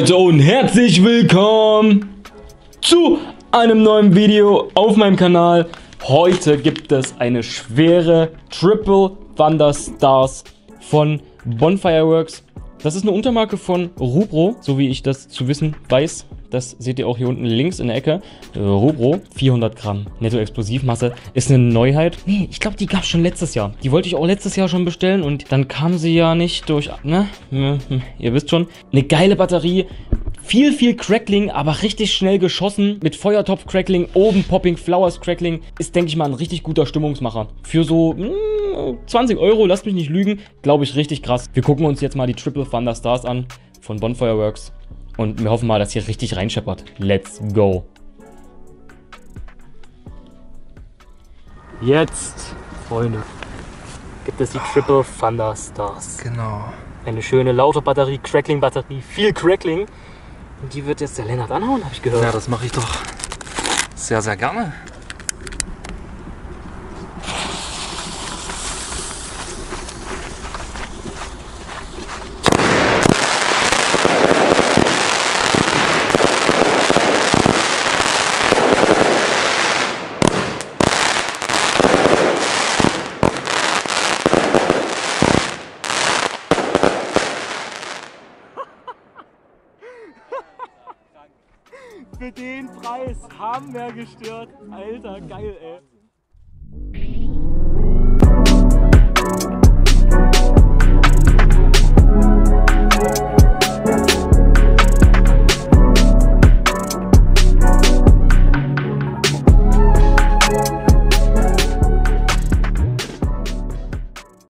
Leute und herzlich willkommen zu einem neuen Video auf meinem Kanal. Heute gibt es eine schwere Triple Thunder Stars von Bonfireworks. Das ist eine Untermarke von Rubro, so wie ich das zu wissen weiß. Das seht ihr auch hier unten links in der Ecke. Rubro, 400 Gramm Netto-Explosivmasse. Ist eine Neuheit. Nee, ich glaube, die gab es schon letztes Jahr. Die wollte ich auch letztes Jahr schon bestellen und dann kam sie ja nicht durch, ne? Ihr wisst schon. Eine geile Batterie. Viel Crackling, aber richtig schnell geschossen. Mit Feuertopf-Crackling, oben Popping Flowers Crackling. Ist, denke ich mal, ein richtig guter Stimmungsmacher. Für so 20 Euro, lasst mich nicht lügen, glaube ich, richtig krass. Wir gucken uns jetzt mal die Triple Thunder Stars an von Bonfireworks. Und wir hoffen mal, dass hier richtig reinscheppert. Let's go. Jetzt, Freunde, gibt es die Triple Thunder Stars. Genau. Eine schöne laute Batterie, Crackling-Batterie, viel Crackling. Und die wird jetzt der Lennart anhauen, habe ich gehört. Ja, das mache ich doch sehr, sehr gerne. Für den Preis haben wir gestört. Alter, geil, ey.